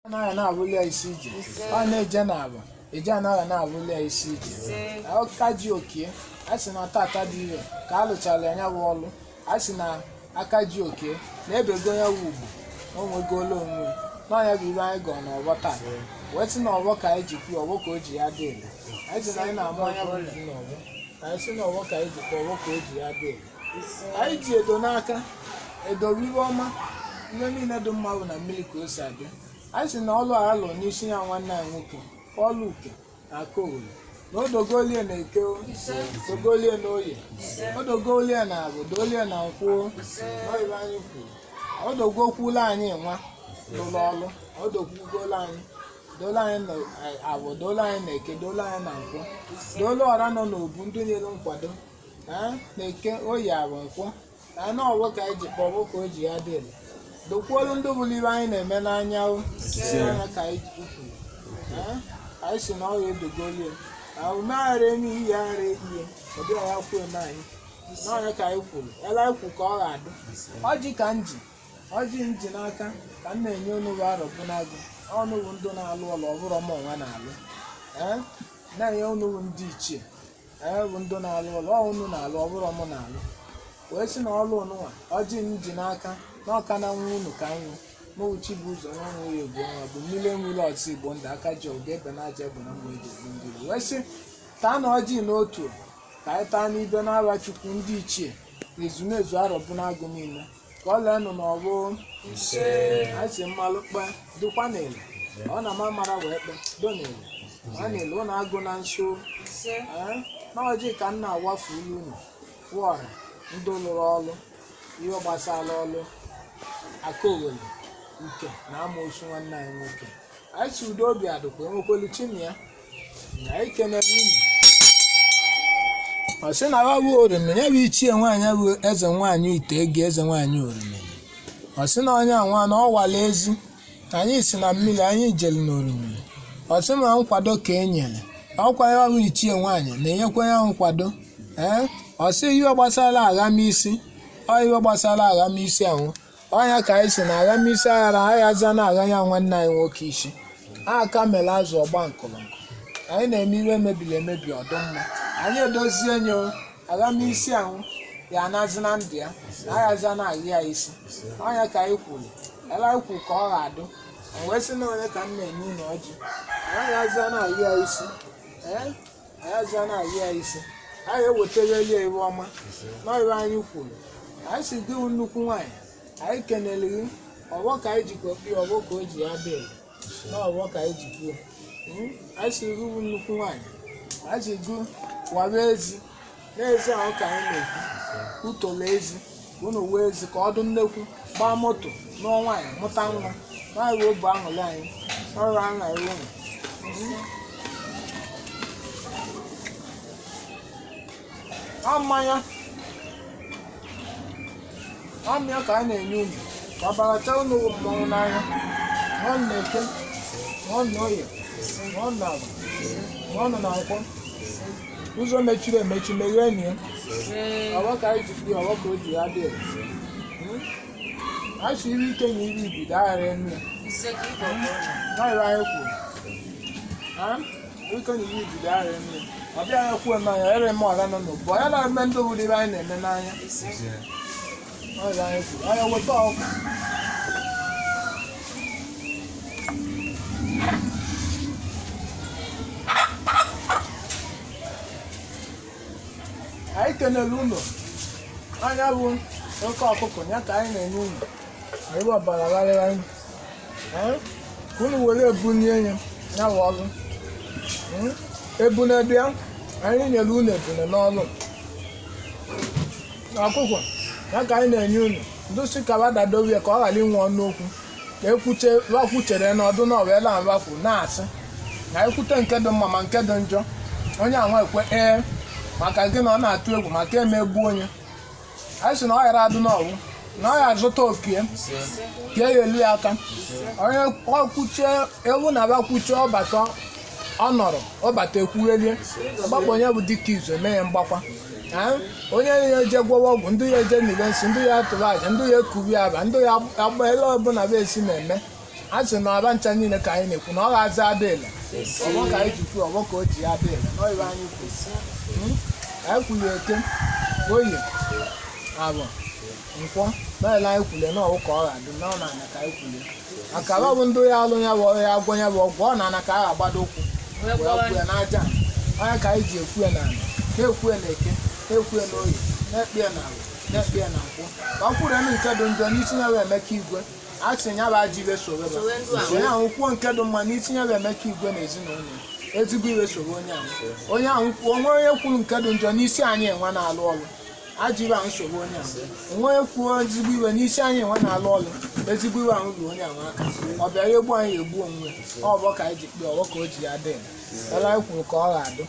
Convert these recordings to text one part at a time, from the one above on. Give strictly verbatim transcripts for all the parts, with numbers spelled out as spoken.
anaghị na-abụli ya isi ije ọ na-eje n'aba eje anaghị na-abụli ya isi ije aka ji okie a sị na tata dị ire ka a lụchara ya bụ ọlụ a sị na aka ji okie na-ebego ya wu ugbo o nwegolo onwe n'ọnya bụ ibe anyị gọọ n'ọgbọ taa wee sị na ọgbọ ka anyị ji kwuo ọgbọ ka o ji ya dị ele anyị sị na anyị na-ama ọnya bụ izu n'ọgbọ anyị sị na ọgbọ ka anyị ji kwuo ọgbọ ka o ji ya dị ele anyị ji edo n'aka edo riwe ọma ihe niile dị mma bụ na mmiri ka o si adị anyị sị na ọlụ a lụrụ n'isi ya nwanne anyị nwoke ọlụ uke na aka owere na odogolie na eke dogolie na oye odogolie na abụ dolie na nkwụ n'oyibo anyị kwuru odogwokwula anyị nwa lụrụ ọlụ odokwugolo anyị dolu anyị na abụ dolu anyị na eke dolu anyị na nkwụ dolu ọra nọ n'obu ndị nyere nkwado na eke oyi abụ nkwụ na na ọgbọ ka anyị ji kpọọ ọgbọ ka o ji ya dị ele dokwuolu ndị bụrụ ibe anyị na-eme n'anya anya ka anyị kwuru anyị si na ọ ya edogolie umeghara enyi iyi ya ghara ehihie ọbịa ya kwuo na anyị n'ọnya ka anyị kwuru ele anyị kwu ka ọ ga-adị ọjị ka m ji ọjị m ji n'aka ka m na-enye onugbu arọbụ n'agụ ọnụgbu ndụ na-alụ ọlụ ọbụrụ m ọnwa na-alụ ee na-enye onugbu ndị ichie ee bụ ndụ na-alụ ọlụ ọnụ na-alụ ọbụrụ m na-alụ wee sị na ọlụ ụnụnwa ọjị m ji n'aka n'ọka na nwa unu ka nwụ n'uchi bụ ụzọ nwa nwere egwu nwa bụ mmiri enwere ọtụ igbo ndị aka ji oge ebe na aja bụ na mgbe egwu ndị wee sị taa na ọjị n'otu ka anyị taa n'ibe n'ara chukwu ndị ichie na ezumezu arọbụ n'agụ niile ka ọ leenụ n'ọgbụ anyị si mmalụ kpe dụkwa n'ele ọ na ama mara wee kpe do n'ele a na-ele ụnụ agụ na nso na ọjị ka m na-awafu ulu unu wụọra ndị lụrụ ọlụ ihe gbasara ọlụ aka owere uke na amoosu nwanne anyị nwoke anyị si udo obi adụkwa enwekwelu chimi ya na anyị kenere unu ọ sị na abụ orime ya bụ ichie nwaanyị bụ eze nwaanyị ite ego eze nwaanyị orime ọ sị na onye anwa na ọ wala ezi anyị si na mmiri anyị jere n'orime ọ sị ma nkwado ka e nyere ọkwa ya ọrụ ichie nwaanyị na-enyekwa ya nkwado ee ọ sị ihe gbasara aghamisi ọ ihe gbasara aghamisi ahụ ọnya ka anyị si na aghamisi aghara aghaza na agha ya nwanne anyị nwoke isi aka mere azụ ọgba nkụlụnkụ anyị na-eme ihe mebiri emebi ọdụmma anyị edozie nye aghamisi ahụ ya anazi na ndụ ya na aghaza na agha ya isi ọnya ka anyị kwuru ele anyị kwuru ka ọ ga-adụ wee sị na onye ka m na-enye unu ọjị aghaza na agha ya isi ee aghaza na agha ya isi anyị ewetara ya iwe ọma n'ọrụ anyị kwuru anyị si gị nnukwu nwaanyị anyị kenere gị ọgbọ ka anyị jikọ kpee ọgbọ ka o ji ya dị ele na ọgbọ ka anyị ji kwuo anyị si gị nnukwu nwaanyị anyị si gị wara ezi n'ezi ahụ ka anyị na-ekwu utola ezi unu wee ezi ka ọdụ nnekwu gbaa moto n'ọnwa anyị mụta nwa nwaanyị obu aṅụrị anyị ọrụ aṅarị unu ọ mmanya ọmịa ka a na-enye unu ka ọbaracha unu mmọnwụ n'anya nwanne eke nwanne oye nwanne agba nwanne na nkwọ ụzọ mechiri emechi meghee enyi ya ọgbọ ka anyị ji kpee ọgbọ ka o ji ya dị ele anyị si iri ike na iri ibido aghara enu ya naịra anyị kwuru ike na iri ibido aghara enu ya ọ bịa ya kwuo n'anya ere m ọra nọ n'ụbọ ya na-eme ndị obodo ebe anyị na-eme n'anya anyị weta ọkụ anyị kenere ụlọ anya bụ oke ọkụkọ ya ka anyị na-enye unu na ebe ọbara gharịra anyị ka unu were ebunye ya ya bụ ọrụ ebune bịa anyị nyere unu ebune n'ọrụ na ọkụkọ ya ka anyị na-enye unu ndị si ka wadadowe ka ọ ghara inwe ọnụ okwu ka ekwuche wakwuchere n'ọdụ na ọwela nwakwu na-asị na ekwute nke dị mma ma nke dị njọ onye anwa ekwe ee maka gị na ọ na-atụ egwu maka emegbu onye anyị sị na ọ ghara adụ n'ọwụ na ọ ya azụta okie ka e elu ya aka onye ọkwuchie ewu na abakwuchie ọbata ọ nọrọ ọbata ekwurelie ọgbakpọ onye bụ dịka izu eme ya mgbakwa onye ya eje gwọwa ọgwụ ndị ya eje n'ile nsị ndị ya tụrụ aja ndị ya ekuri aba ndị ya agba ele ọbụla bụ esi na-eme a sị na ọba ncha niile ka anyị na-ekwu na ọ ga-aza adịla ọgbọ ka anyị ji kwuo ọgbọ ka o ji adịla n'ọyịba anyị kwuru anyị kwuru eke oyi abụ nkwọ n'ala anyị kwule na ọwụ ka ọ ga-adị na ọ na-ana ka anyị kwule maka ọ bụ ndị ya alụ ya bụ ya agwọ ya bụ ọgwụ ọ na-ana ka a ga-agbado ụkwụ wee kwụ ya n'aja onye ka anyị ji ekwu ya n'ala na-ekwu ya n'eke na-ekwu ya n'oyi na-ekpe ya n'ala na-ekpe ya na nkwụ ka ọ kwuru elu nke dị njọ n'itinye ya Emeka Igwe a sị ya bụ ajọ iwe soro onye ahụ kwuo nke dị mma n'itinye ya Emeka Igwe na ezinụlọ ezigbo iwe soro onye ahụ onye ahụ kwuo onwe onye kwuru nke dị njọ n'isi anyị enwe na-alụ ọrụ ajọ iwe ahụ nsogbu onye ahụ onwe onye kwuo ezigbo iwe n'isi anyị enwe na-alụ ọrụ ezigbo iwe ahụ ruo onye ahụ aka ọ bịara egbu anyị egbu onwe ọ bụ ka anyị ji kpee ọgbọ ka o ji ya dị ela anyị kwuru ka ọ ga-adụ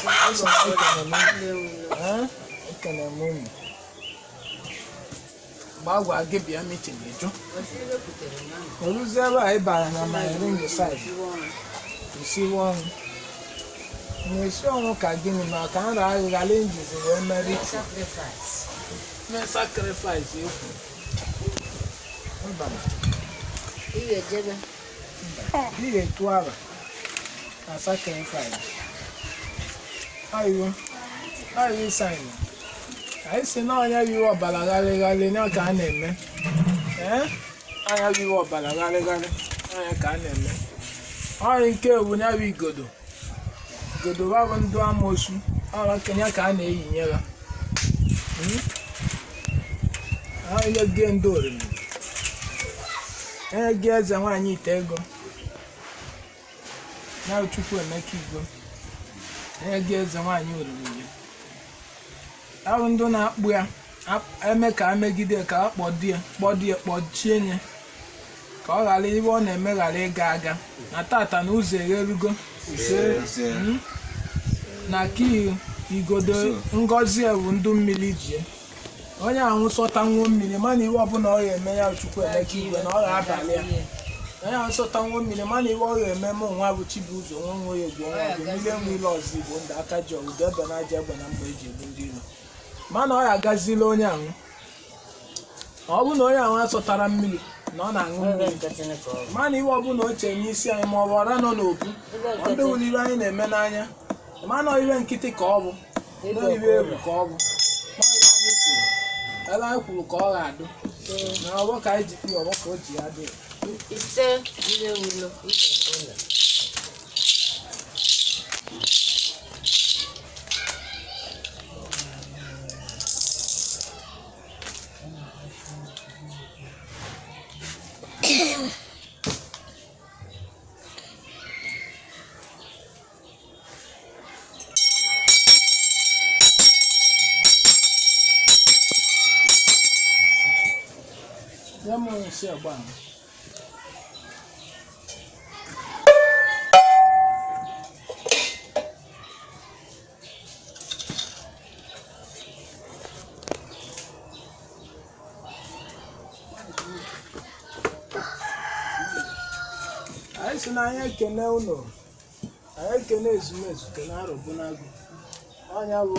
ekene m unu gbagwa gị bịa mitin eju oluzi ebe anyị bara na maring side isiwe ọnwụ na-esi ọnwụ ka gịnị ma ka nra aghịghara njizi wee mere mee sakrifis ekwu mba ihe etu ara na sakrifis ayo ayo saịn anyị si na ọnya iwe ọbara gharịgharị na ka a na-eme ee anya bụ iwe ọbara gharịgharị anya ka a na-eme ọrịa nke ewu ya bụ igodo igodo babụ ndụ amosu ọrụ kenya ka a na-eyinyere ihe gee ndị oriri onye gị eze nwaanyị ite ego ya Chukwu Emeka Igwe onye gị eze nwaanyị oriri ahụ ndụ na-akpụ ya eme ka amegide ka a kpọdie kpọdie kpọchie nye ka ọ ghara ibe ọ na-eme ghara ịga aga na tata na ụzọ egherugo na ka igodo ngozi ewu ndụ mmiri jie onye ahụ sọta nwuo mmiri mana iwe ọbụla ọ ga-eme ya Chukwu Emeka Igwe na ọ ga-abalị ya onye ahụ sọta nwuo mmiri mana iwe ọ ga-eme m nwa bụ Chibuzo nwa nwe ya egwu ọnwa bụ mmiri enwe ile ọzọ Igbo ndị aka ji ọgụdọ ebe na aja egbe na mgbe eji egbu ndị iro mana ọ ga-agazila onye ahụ ọ bụ na onye ahụ asọtara mmiri na ọ na-aṅụ mmiri mana iwe ọbụla o chere n'isi anyị ma ọ bụ ọra nọ n'okwu ndị wụrụ iwe anyị na-eme n'anya mana iwe nkịtị ka ọ bụ iwe egwu ka ọ bụ ebe anyị kwuru ka ọ ga-adụ na ọgbọ ka anyị ji kpee ọgbọ ka o ji ya dị ya mụ nsị agba ahụ anyị si na anyị ekene ụlọ anyị ekene ezumezu kene arụbụnagụ ọnya bụ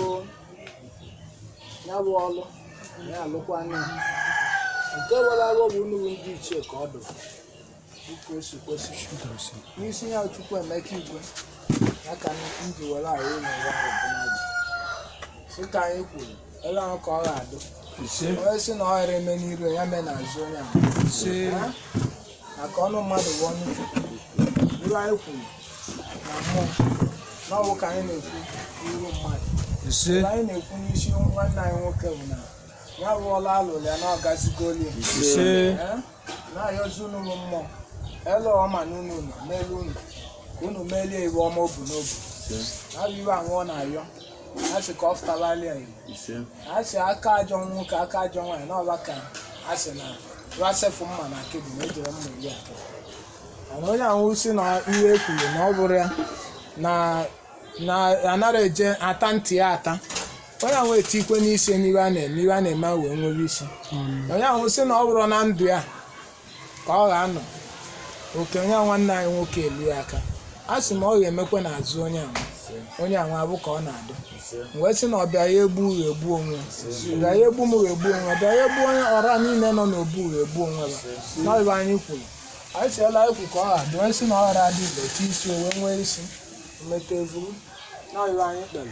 ya bụ ọlụ ya alụkwa anya nke were arụ bụ nnukwu ndị ichie ka ọ dụrụ dịka o si kwesị n'isi ya Chukwu Emeka Igwe ya ka ndị were arụ ụlọ ya arụbụnagụ si ka anyị kwuru ebe ahụ ka ọ ga-adụ onye si na ọ ghara eme n'iru ya mee n'azụ onye ahụ maka ọnụ mmadụ bụ ọnụ Chukwu iru anyị kwuru na mmụọ n'ọbụ ka anyị na-ekwu iru mmadụ anyị na-ekwu n'isi nwanne anyị nwoke bụ na ya rụọla alụlụ ya na ọgazigoli na-ayọzi unu mmụọ elu ọma na unu nọ n'elu unu ka unu melie iwe ọma obu n'obu abụ iwe anwụọ na-ayọ a sị ka ọ fụtalalịa Igbo a sị aka ajọ nwoke aka ajọ nwaanyị n'ọba ka a sị na rasefu mma na akịdị na ejere mma iri atọ mana onye ahụ si na ihe ekwuru na ọ bụrụ ya na anara eje ata ntị ya ata onye ahụ eti ikwe n'isi n'iwe a na-eme iwe a na-eme wee nwere isi onye ahụ si na ọ bụrụ na ndụ ya ka ọ ga-anọ oke onye nwanne anyị nwoke elu ya aka a sị ma ọ ga-emekwa n'azụ onye ahụ onye ahụ abụ ka ọ na-adụ wee sị na ọ bịa ya egbu uru egbu onwe bịa ya egbu m uru egbu onwe bịa ya egbu onye ọra niile nọ n'obu uru egbu onwe ya n'ọbụ anyị kwuru anyị siela ekwu ka ọ ha dụọ isi na ọ ghara adị otu isi owe nwee isi mmeta ezuru na ọyịwa anyị kpere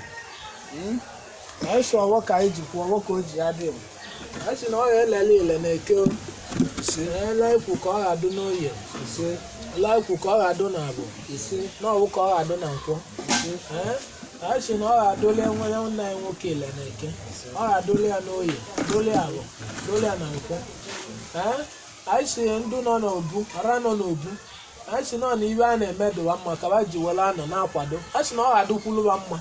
anyị si ọwọ ka anyị jikwa ọwọ ka o ji ya dị anyị si na ọ ya elele ile na eke ele ekwu ka ọ ha dụ n'oye ele ekwu ka ọ ha dụ na abụ na ọwụ ka ọ ha dụ na nkwọ anyị si na ọ ha adụle nwa ya nna anyị nwoke ile na eke ọ ha adụle ya n'oye dụle abụ dụle ya na nkwọ anyị si ndụ nọ n'obu ara nọ n'obu anyị si nọ na ibe a na-eme dụwa mma ka ba ji were anọ na-akwado anyị si na ọ ga-adụkwuluba mma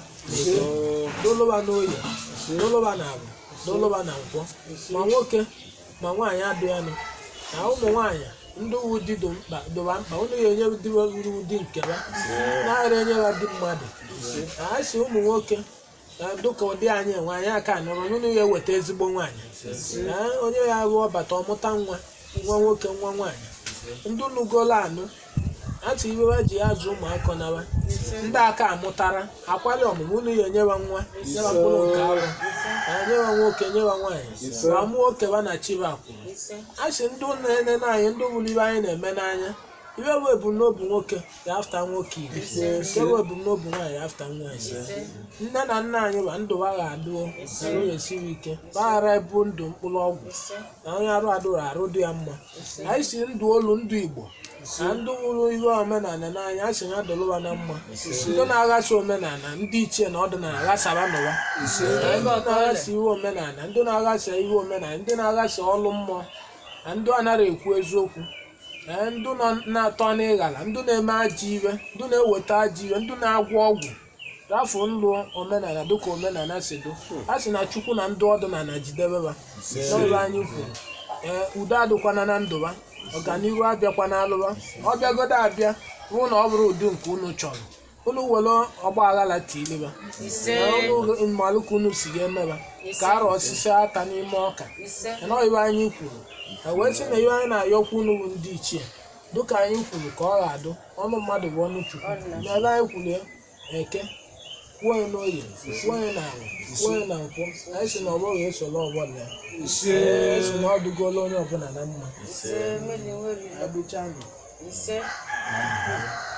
doloba n'oye doloba na abụ doloba na nkwọ ma nwoke ma nwaanyị adụ ya nọ na ụmụ nwaanyị ndị uwe di dụba mkpa unu ga-enye ụdị nke ha na-ara enye ha dị mmadụ anyị si ụmụ nwoke dụka ụdị anyị enwe anyị aka nọrọ unu ya eweta ezigbo nwaanyị onye ya rụọ bata ọmụta nwa nwa nwoke nwa nwaanyị ndị nugolo anụ atụ ibe ha ji azụ ụmụaka nawa ndị aka amụtara akwali ọmụmụ unu ya enyewa nwa nyewa mkpụrụ nke arụ nyewa nwoke nyewa nwaanyị ma mụ nwoke ba na chiba akwụrụ a sị ndị na-ene n'anya ndị bụrụ ibe anyị na-eme n'anya ibe bụ ebumnobi nwoke ya afta nwoke iri nke bụ ebumnobi nwaanyị ya afta nwaanyị nne na nna anyị ba ndụ ha ga-adụ arụ esiri ike baghara ebu ndụ mkpụrụ ọgwụ na onye arụ adụrụ arụ dị ya mma anyị si ndụ olu ndụ Igbo na ndị wuru ihe omenala n'anya a sị ha dọlụwa na mma ndị na-aghasa omenala ndị ichie na ọdịnala ghasara n'ụwa ndị na-aghasa ihe omenala ndị na-aghasa ihe omenala ndị na-aghasa ọlụ mmụọ na ndị anaghị ekwu eziokwu ndị na-atọ n'ịghara ndị na-eme ajọ iwe ndị na-eweta ajọ iwe ndị na-agwọ ọgwụ rafụ ndụ omenala dịka omenala si do a sị na Chukwu na ndị ọdịnala jidebeba n'ọrụ anyị kwuru ee udo adịkwana na ndụba ọganihu abịakwa n'alụba ọ bịagodo abịa ruo na ọ bụrụ ụdị nke unu chọrọ unu were ọgba aghara tileba mmalụ ka unu si ga-emeba ka arọ osisi ata n'ime ọka na iwe anyị kwuru wee sị na iwe anyị na-ayọkwa unu bụ ndị ichie dịka anyị kwuru ka ọ ga-adụ ọnụ mmadụ bụ ọnụ Chukwu n'ebe anyị kwuru eke kwuo ya n'oye kwuo ya na ala kwuo ya na nkwọ anyị si na ọgbọ ga-esola ọgbọla ya esi na ọ dụgola onye ọbụla na mma